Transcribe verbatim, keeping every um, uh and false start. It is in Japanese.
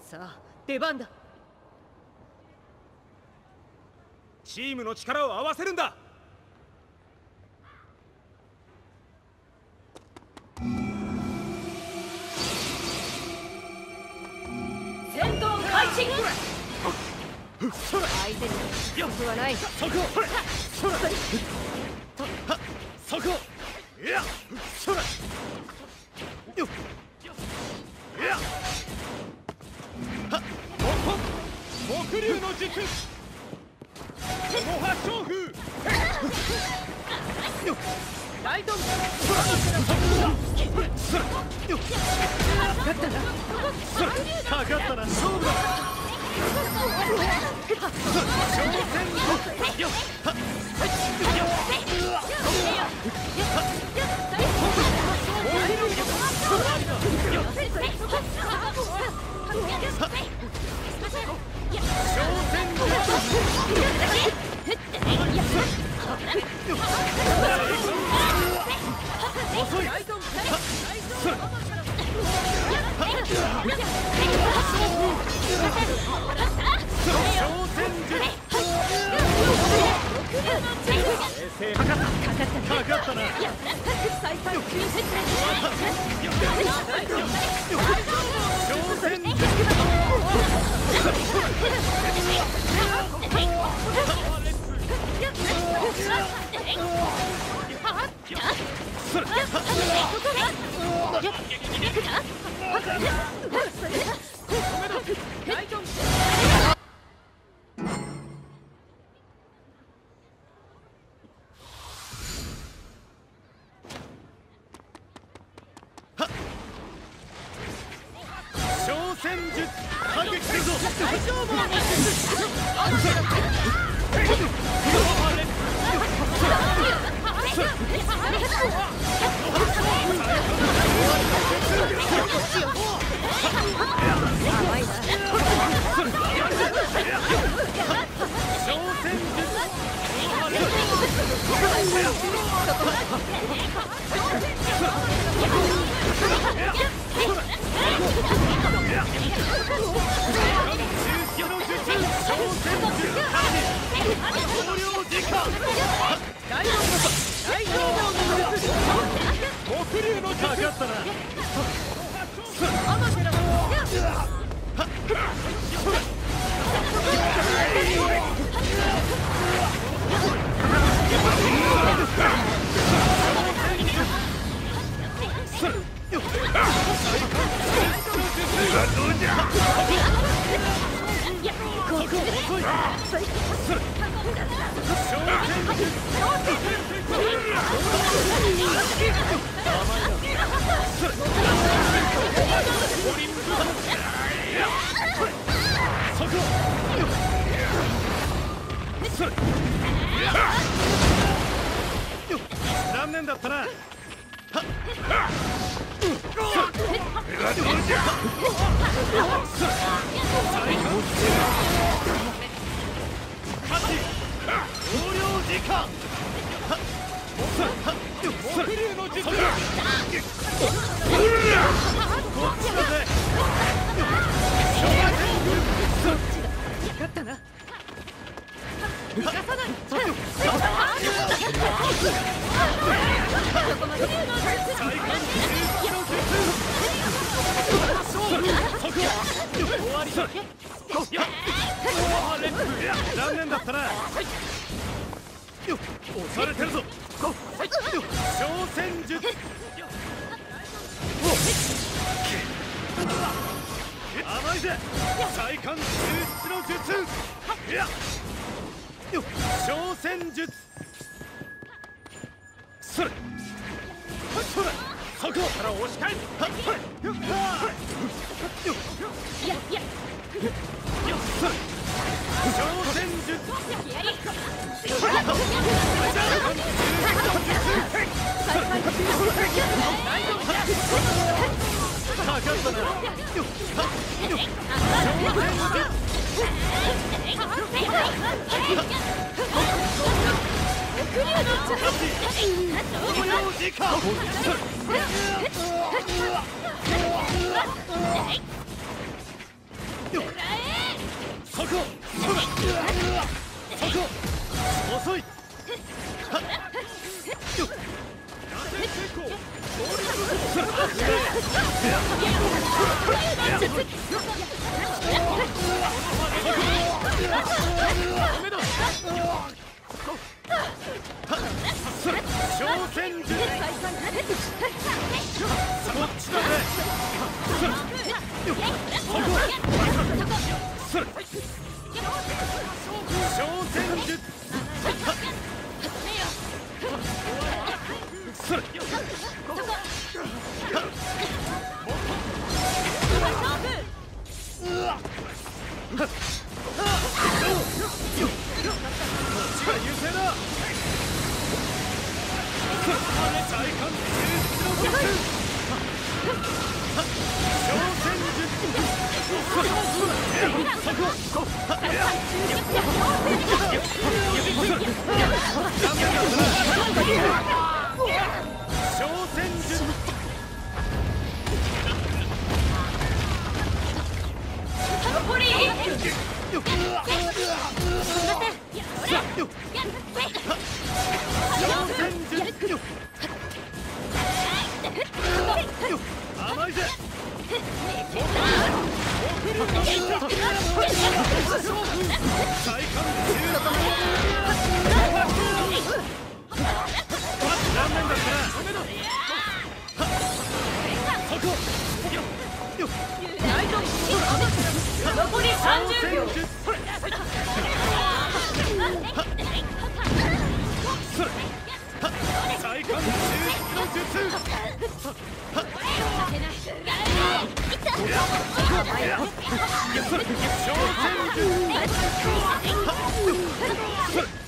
さあ出番だ。 チームの力を合わせるんだ。 戦闘開始。相手に欲はない。 そこそらそこいやそらよっいやはっ木竜の術モハ将風ライトン勝ったなかかったな勝負だ挑戦よっ遅いかかったかかったな再開挑戦挑戦術反撃するぞ大丈夫木竜の術かかったな残念だったな。残念だったな。押されてるぞ。挑戦術甘いぜ。再貫中出の術挑戦術それそれそこから押し返す。挑戦術かかったな。 そこそこ遅いはっよっ螺旋成功挑戦術そっちだぜ挑戦術それ甘いぜ残りさんじゅうびょう。 再貫中の術挑戦術